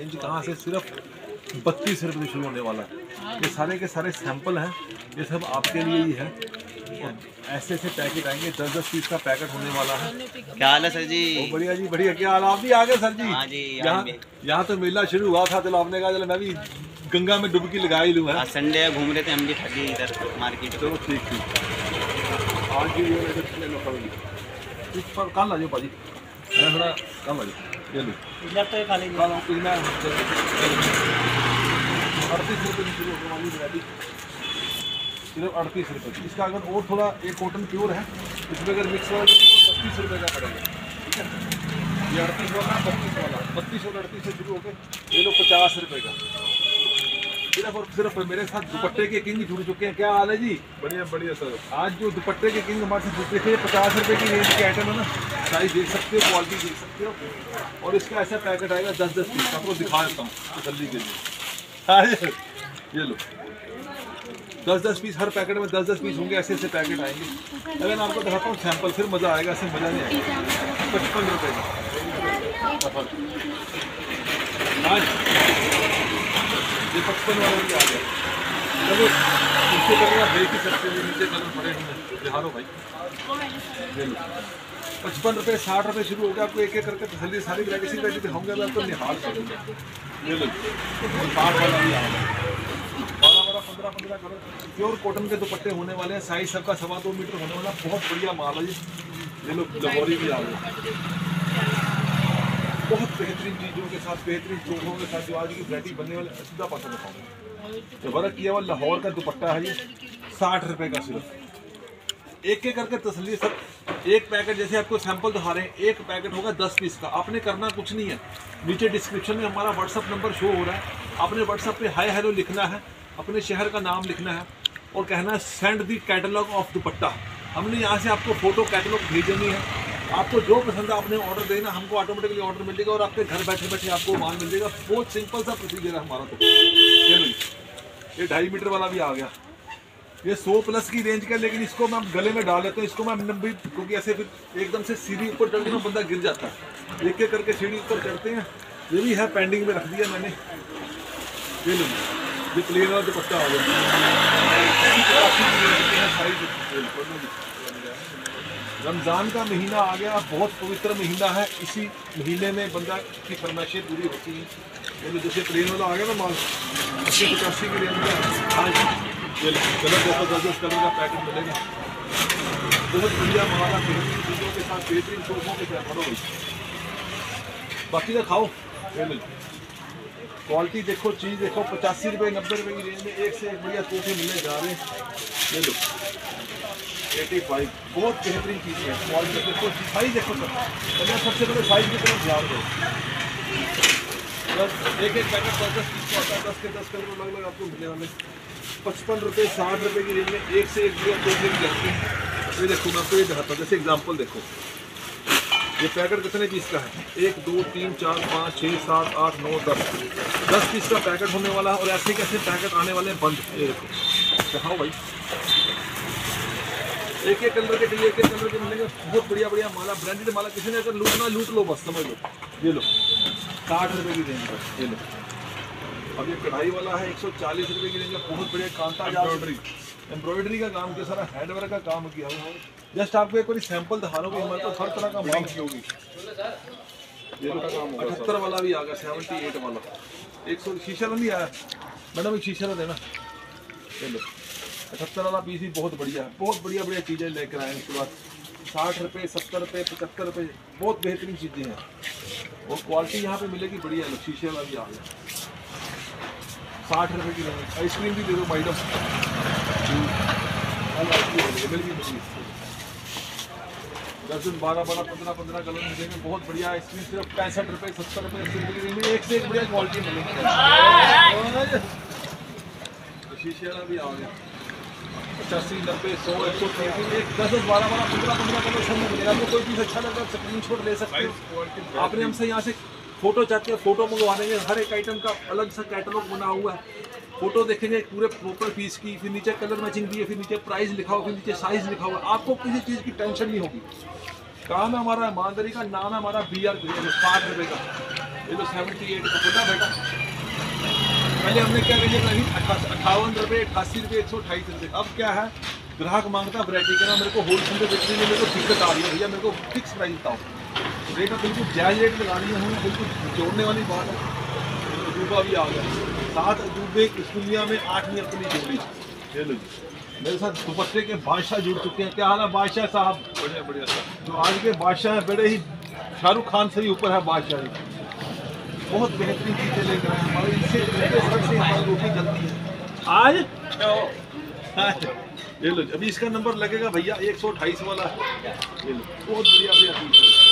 Range कहाँ से, सिर्फ 32 रुपये शुरू होने वाला है। ये सारे के सारे सैंपल हैं, ये सब आपके लिए ही है। और ऐसे ऐसे पैकेट आएंगे, 10-10 पीस का पैकेट होने वाला है। क्या हाल है सर जी? बढ़िया जी बढ़िया। क्या हाल, आप भी आ गए सर जी? हाँ जी। यहाँ तो मेला शुरू हुआ था, चलो आपने कहा चलो मैं भी गंगा में डुबकी लगा ही लूँ। आज संडे है, घूम रहे थे हम भी ठगी इधर मार्केट। चलो ठीक आज भी कल आ जाओ भाजी, मैं थोड़ा कम आ जाओ। ये लो 38 रुपये की शुरू होने वाली वैरायटी, सिर्फ 38 रुपये की। इसका अगर और थोड़ा एक कॉटन प्योर है, इसमें अगर मिक्स वाला तो 32 रुपये का पड़ेगा, ठीक है। ये 38 वाला 32 वाला, 32 और 38 से शुरू होकर ये लो 50 रुपये का। सिर्फ और सिर्फ मेरे साथ दुपट्टे के किंग जुड़ चुके हैं। क्या हाल है जी? बढ़िया बढ़िया सर। आज जो दुपट्टे के किंग हमारे साथ जुड़े थे, 50 रुपये की रेंज के आइटम है ना, साइज देख सकते हो, क्वालिटी देख सकते हो। और इसका ऐसा पैकेट आएगा 10-10 पीस, आपको दिखा देता हूँ तसल्ली के लिए। ये लो 10-10 पीस, हर पैकेट में 10-10 पीस होंगे, ऐसे ऐसे पैकेट आएंगे। अगर मैं आपको दिखाता हूँ सैंपल, फिर मज़ा आएगा, ऐसे मज़ा नहीं आएगा। 55 रुपये का ये 55 वाला भी आ गया। चलो नीचे कलर आप देख ही सकते हो, नीचे कलर पड़े हैं, दिखा लो भाई। ले लो 55 रुपये 60 रुपये शुरू हो गया। आपको एक एक करके तसल्ली सारी वैरायटी दिखाऊंगा, मैं आपको निहाल करूँगा। ये लो 60 वाला भी आ गया। 12-15 कलर प्योर कॉटन के दुपट्टे होने वाले हैं। साइज सबका 2.25 मीटर होने वाला, बहुत बढ़िया माल है जी। ये लोग लाहौरी भी आ गए, बहुत बेहतरीन चीज़ों के साथ, बेहतरीन चोखों के साथ जो आज की वैरायटी बनने वाले, सीधा पसंद दिखाऊंगा। तो वर्क किया हुआ लाहौर का दुपट्टा है ये, 60 रुपये का सिर्फ। एक एक करके तसल्ली सब, एक पैकेट जैसे आपको सैंपल दिखा रहे हैं, एक पैकेट होगा 10 पीस का। आपने करना कुछ नहीं है, नीचे डिस्क्रिप्शन में हमारा व्हाट्सअप नंबर शो हो रहा है। आपने व्हाट्सअप पे हाय हेलो लिखना है, अपने शहर का नाम लिखना है और कहना है send the catalogue of dupatta. हमने यहाँ से आपको फोटो कैटलॉग भेजनी है। आपको जो पसंद है आपने ऑर्डर देना, हमको ऑटोमेटिकली ऑर्डर मिल जाएगा और आपके घर बैठे बैठे आपको माल मिल जाएगा। बहुत सिंपल सा प्रोसीजर है हमारा। तो ये 2.5 मीटर वाला भी आ गया, ये 100+ की रेंज का, लेकिन इसको मैं गले में डाल लेता हूँ। इसको मैं 90, क्योंकि ऐसे फिर एकदम से सीढ़ी ऊपर चढ़ते ना बंदा गिर जाता है। एक एक करके सीढ़ी ऊपर चढ़ते हैं। ये भी है, पेंडिंग में रख दिया मैंने। ये लो ये प्लेन वाला दुपट्टा आ गया। रमज़ान का महीना आ गया, बहुत पवित्र महीना है। इसी महीने में बंदा की फरमाइशें पूरी होती हैं। ये जैसे प्लेन वाला आ गया ना माल 80-85 की रेंज का। हाँ ये कलर देखो, 10-10 कलर का पैकेट मिलेगा। बहुत बढ़िया माल है, बेहतरीन चीज़ों के साथ, बेहतरीन शोकों के साथ। करो बाकी तो खाओ। क्वालिटी देखो, चीज़ देखो, 85 रुपये 90 रुपये की रेंज में एक से एक बढ़िया तोहफे मिलने जा रहे हैं। ये लो 85, बहुत बेहतरीन चीज़ है। क्वालिटी देखो, साइज देखो सर, पहले सबसे पहले साइज की तरफ ध्यान दो। बस एक एक पैकेट 10-10 पीस का आता है, 10 के 10 कलर अलग अलग आपको मिलने वाले। 55 रुपये 60 रुपये की रेंज में एक से एक बढ़िया तोहफे भी जाते हैं। ये देखो मैं आपको ये दिखाता हूँ, जैसे एग्जाम्पल देखो, ये पैकेट कितने पीस का है? 1 2 3 4 5 6 7 8 9 10 पीस का पैकेट होने वाला है। और ऐसे कैसे पैकेट आने वाले हैं बंद। ये देखो दिखाओ भाई, एक एक कलर के चाहिए, एक एक कलर के मिलेंगे। बहुत बढ़िया बढ़िया माला, ब्रांडेड माला। किसी ने अगर लूटना लूट लो, बस समझ लो। ये लो 60 रुपये की रेंज का। ये लो अब ये कढ़ाई वाला है 140 रुपये की रेंज का। बहुत बढ़िया कांता एम्ब्रॉयडरी का काम किया, सारा हैंडवर्क का काम किया हुआ। जस्ट आपको एक बार सैंपल दिखा रहा हूँ कि हमारे पास हर तरह का माल की होगी। ये 78 वाला भी आ गया, 78 वाला 100 शीशा नहीं आया मैडम, एक शीशा देना। ये लो 78 वाला पीस भी बहुत बढ़िया है। बहुत बढ़िया बढ़िया चीज़ें लेकर आए उसके बाद। 60 रुपये 70 रुपये 75 रुपये, बहुत बेहतरीन चीज़ें हैं और क्वालिटी यहाँ पे मिलेगी बढ़िया है। शीशे वाला भी आ गया 60 रुपये की रेंज। आइसक्रीम भी दे दो मैडम, अवेलेबल भी मिलेगी। 10 12 15 कलर मिलेंगे। बहुत बढ़िया आइसक्रीम सिर्फ 65 रुपये 70 रुपये 80 रुपये की रेंज में एक से एक बढ़िया क्वालिटी मिलेगी। शीशे वाला भी आ गया 85 90 100 130 एक 10 12 15 कलर सब में मिलेगा। आपको कोई चीज़ अच्छा लगा स्क्रीनशॉट ले सकते हो। आपने हमसे यहाँ से फोटो चाहते हो, फोटो मंगवा देंगे। हर एक आइटम का अलग सा कैटलॉग बना हुआ है। फोटो देखेंगे पूरे प्रॉपर पीस की, फिर नीचे कलर मैचिंग दी है, फिर नीचे प्राइस लिखा हुआ, फिर नीचे साइज लिखा हुआ। आपको किसी चीज़ की टेंशन नहीं होगी। काम है हमारा ईमानदारी का, नाम है हमारा BR 60 रुपये का। ये तो 78 का खुला बेटा। पहले हमने क्या रेंज बनाई 58 रुपये, 88 रुपये, 128 रुपये। अब क्या है, ग्राहक मांगता वैरायटी का, मेरे को होलसेल में बेचने में मेरे को दिक्कत आ रही है भैया, मेरे को फिक्स प्राइस बताओ। रेट अब बिल्कुल जायज़ रेट लगानी है, हमें बिल्कुल जोड़ने वाली बात है। अजूबा भी आ गया, 7 अजूबे इस दुनिया में 8 ने अपनी जोड़ी। ये लो जी, मेरे साथ दुपट्टे के बादशाह जुड़ चुके हैं। क्या हाल है बादशाह साहब? बढ़िया बढ़िया साहब। जो आज के बादशाह हैं, बड़े ही शाहरुख खान से ही ऊपर है बादशाह। बहुत बेहतरीन चीज़ें लेकर आए हमारे, इससे हमारी रोटी जलती है आज। ये लो, अभी इसका नंबर लगेगा भैया 128 वाला है। ये लो, बहुत बढ़िया भैया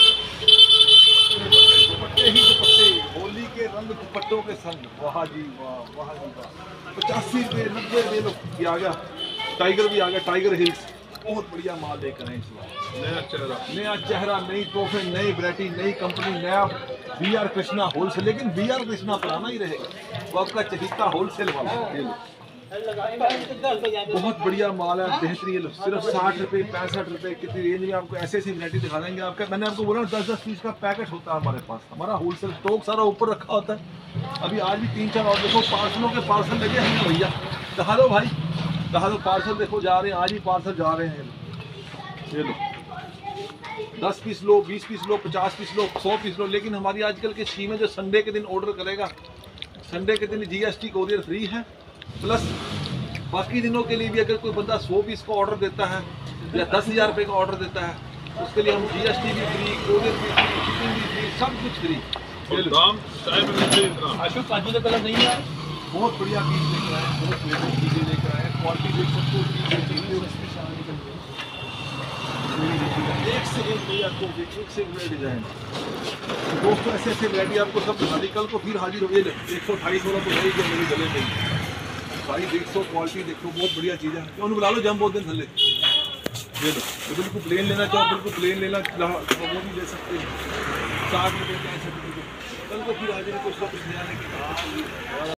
दुपट्टे ही दुपट्टे, होली के रंग दुपट्टों के संग। वाह जी वाह, वाह जी वाह। 85 रुपये, 90 रुपये लो, ये आ गया टाइगर भी आ गया, टाइगर हिल्स। बहुत बढ़िया माल लेकर आए इस बार। नया चेहरा, नई तोहफे, नई वैरायटी, नई कंपनी, नया BR कृष्णा होलसेल। लेकिन BR कृष्णा पुराना ही रहेगा, वो आपका चहिता होलसेल वाला। ये लो, बहुत बढ़िया माल है, बेहतरीन। सिर्फ 60 रुपये, 65 रुपये, कितनी रेंज में आपको ऐसे ऐसी वैरायटी दिखा देंगे। आपका मैंने आपको बोला 10-10 पीस का पैकेट होता है हमारे पास। हमारा होलसेल स्टॉक सारा ऊपर रखा होता है। अभी आज भी 3-4 और देखो पार्सलों के पार्सल लगे हैं भैया। दिखा दो भाई, दिखा दो पार्सल, देखो जा रहे हैं, आज ही पार्सल जा रहे हैं। ये लो, 10 पीस लो, 20 पीस लो, 50 पीस लो, 100 पीस लो। लेकिन हमारी आजकल की स्कीम है, जो संडे के दिन ऑर्डर करेगा, संडे के दिन GST कोरियर फ्री है। प्लस बाकी दिनों के लिए भी अगर कोई बंदा 100 पीस का ऑर्डर देता है या 10,000 रुपये का ऑर्डर देता है, उसके लिए हम GST भी फ्री, कोरियर भी फ्री, शिपिंग भी फ्री, सब कुछ फ्री। काजू का कलर नहीं है, बहुत बढ़िया पीस लेकर आए, बहुत बेहतरीन चीज़ें लेकर आए। क्वालिटी देख सकते हो, एक से एक भैया आपको, एक से एक डिजाइन। दोस्तों ऐसे ऐसे वैरायटी आपको सब दिखा दी, कल को फिर हाजिर हो गई। 128 वाला तो नहीं गया मेरे गले में भाई, 150 क्वालिटी देखो, बहुत बढ़िया चीज़ है। तो बुला लो जम बहुत दिन थले। ये लो, तो बिल्कुल प्लेन लेना चाहो बिल्कुल प्लेन लेना, वो भी ले सकते हो। 60 रुपये, 65 रुपये। कल को फिर हाजिर कुछ ना कुछ नया लेके